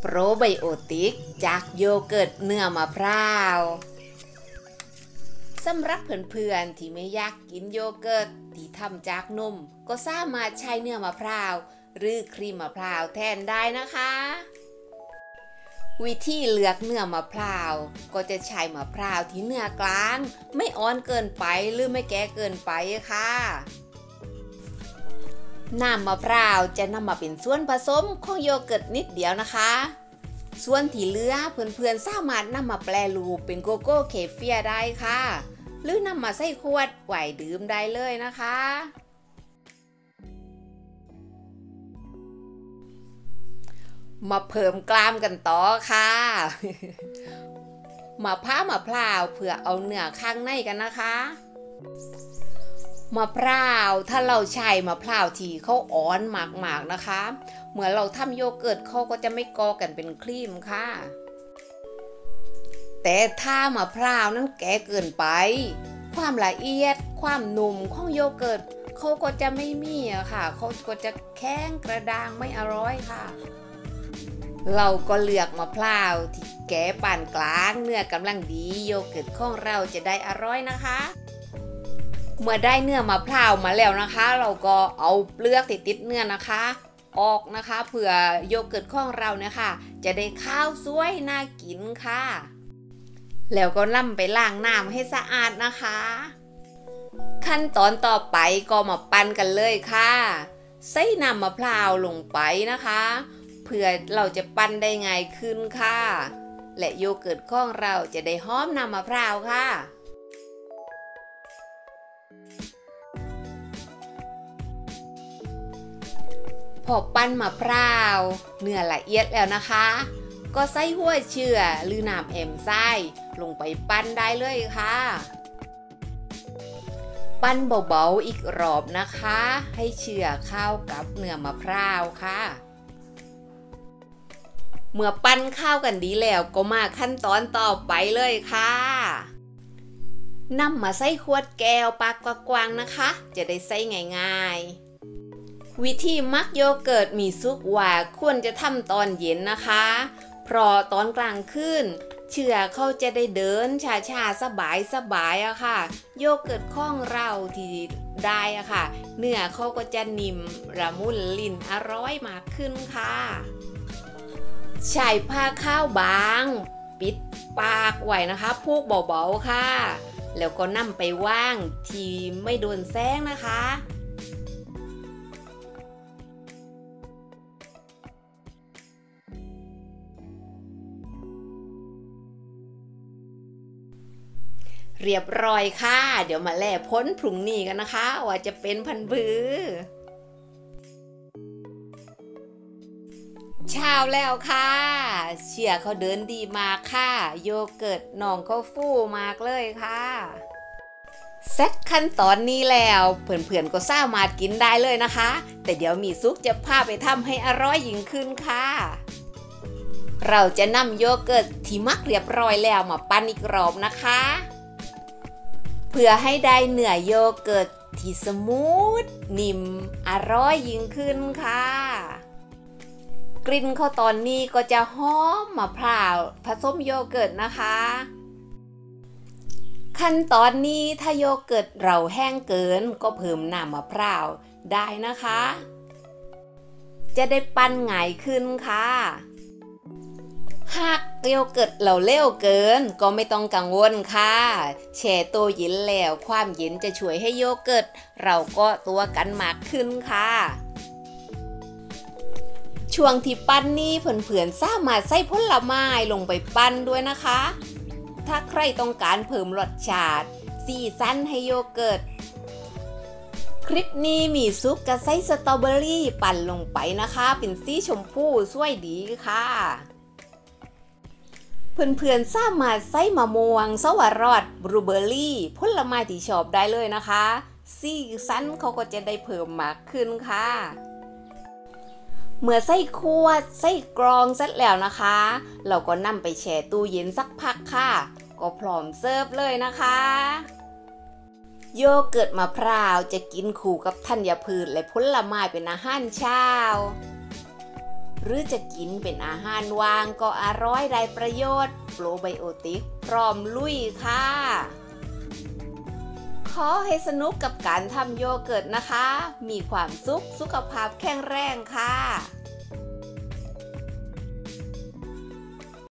โปรไบโอติกจากโยเกิร์ตเนื้อมะพร้าวสำหรับเพื่อนๆที่ไม่อยากกินโยเกิร์ตที่ทำจากนมก็สามารถใช้เนื้อมะพร้าวหรือครีมมะพร้าวแทนได้นะคะวิธีเลือกเนื้อมะพร้าวก็จะใช้มะพร้าวที่เนื้อกลางไม่อ่อนเกินไปหรือไม่แก่เกินไปค่ะน้ำมะพร้าวจะนำมาเป็นส่วนผสมของโยเกิร์ตนิดเดียวนะคะส่วนที่เหลือเพื่อนๆสามารถนำมาแปรรูปเป็นโกโก้เคเฟียได้ค่ะหรือนำมาใส่ขวดไว้ดื่มได้เลยนะคะมาเพิ่มกล้ามกันต่อค่ะมาผ่ามะพร้าวเพื่อเอาเนื้อข้างในกันนะคะมะพร้าวถ้าเราใช้มะพร้าวที่เขาอ่อนมากๆนะคะเมื่อเราทำโยเกิร์ตเขาก็จะไม่กอกันเป็นครีมค่ะแต่ถ้ามะพร้าวนั้นแก่เกินไปความละเอียดความนุ่มของโยเกิร์ตเขาก็จะไม่มีค่ะเขาก็จะแข็งกระด้างไม่อร่อยค่ะเราก็เลือกมะพร้าวที่แก่ปานกลางเนื้อกำลังดีโยเกิร์ตของเราจะได้อร่อยนะคะเมื่อได้เนื้อมะพร้าวมาแล้วนะคะเราก็เอาเปลือกติดเนื้อนะคะออกนะคะเผื่อโยเกิร์ตของเราเนี่ยค่ะจะได้ข้าวสวยน่ากินค่ะแล้วก็นำไปล้างน้ำให้สะอาดนะคะขั้นตอนต่อไปก็มาปั้นกันเลยค่ะใส่น้ำมะพร้าวลงไปนะคะเพื่อเราจะปั้นได้ง่ายขึ้นค่ะและโยเกิร์ตของเราจะได้หอมน้ำมะพร้าวค่ะพอปั้นมะพร้าวเนื้อละเอียดแล้วนะคะก็ใส่หัวเชื้อหรือน้ำแอมไส้ลงไปปั้นได้เลยค่ะปั้นเบาๆอีกรอบนะคะให้เชื้อเข้ากับเนื้อมะพร้าวค่ะเมื่อปั้นเข้ากันดีแล้วก็มาขั้นตอนต่อไปเลยค่ะนำมาใส่ขวดแก้วปากกว้างๆนะคะจะได้ใส่ง่ายๆวิธีมักโยเกิร์ตมีซุกว่าควรจะทำตอนเย็นนะคะเพราะตอนกลางคืนเชื้อเขาจะได้เดินช้าๆสบายๆอะค่ะโยเกิร์ตของเราที่ได้อะค่ะเนื้อเขาก็จะนิ่มละมุนลิ้นอร่อยมากขึ้นค่ะใช้ผ้าขาวบางปิดปากไว้นะคะพูกเบาๆค่ะแล้วก็นำไปว่างที่ไม่โดนแสงนะคะเรียบร้อยค่ะเดี๋ยวมาแล่พ้นพรุ่งนี้กันนะคะว่าจะเป็นพันบือเช้าแล้วค่ะเชียร์เขาเดินดีมากค่ะโยเกิร์ตน้องเขาฟูมากเลยค่ะเสร็จขั้นตอนนี้แล้วเพื่อนๆก็สามารถกินได้เลยนะคะแต่เดี๋ยวมีซุกจะพาไปทำให้อร่อยยิ่งขึ้นค่ะเราจะนำโยเกิร์ตที่มักเรียบร้อยแล้วมาปั้นอีกรอบนะคะเพื่อให้ได้เนื้อโยเกิร์ตที่สมูทนิ่มอร่อยยิ่งขึ้นค่ะกลิ่นเขาตอนนี้ก็จะหอมมะพร้าวผสมโยเกิร์ตนะคะขั้นตอนนี้ถ้าโยเกิร์ตเราแห้งเกินก็เพิ่มน้ำมะพร้าวได้นะคะจะได้ปั้นง่ายขึ้นค่ะหากโยเกิร์ตเราเร็วเกินก็ไม่ต้องกังวลค่ะแช่ตู้เย็นแล้วความเย็นจะช่วยให้โยเกิร์ตเราก็ตัวกันมากขึ้นค่ะช่วงที่ปั้นนี้เพื่อนๆสามารถใส่ผลไม้ลงไปปั้นด้วยนะคะถ้าใครต้องการเพิ่มรสชาติสีสันให้โยเกิร์ตคลิปนี้มีซุปกระไซสตรอเบอรี่ปั่นลงไปนะคะเป็นสีชมพูสวยดีค่ะเพื่อนๆสามารถใส่มะม่วงสวรสบลูเบอร์รี่ผลไม้ที่ชอบได้เลยนะคะสีสันเขาก็จะได้เพิ่มมากขึ้นค่ะเมื่อใส่ขวดใส่กรองเสร็จแล้วนะคะเราก็นำไปแช่ตู้เย็นสักพักค่ะก็พร้อมเสิร์ฟเลยนะคะโยเกิร์ตมะพร้าวจะกินคู่กับธัญพืชและผลไม้เป็นอาหารเช้าหรือจะกินเป็นอาหารว่างก็อร่อยได้ประโยชน์โปรไบโอติกพร้อมลุยค่ะขอให้สนุกกับการทำโยเกิร์ตนะคะมีความสุขสุขภาพแข็งแรงค่ะ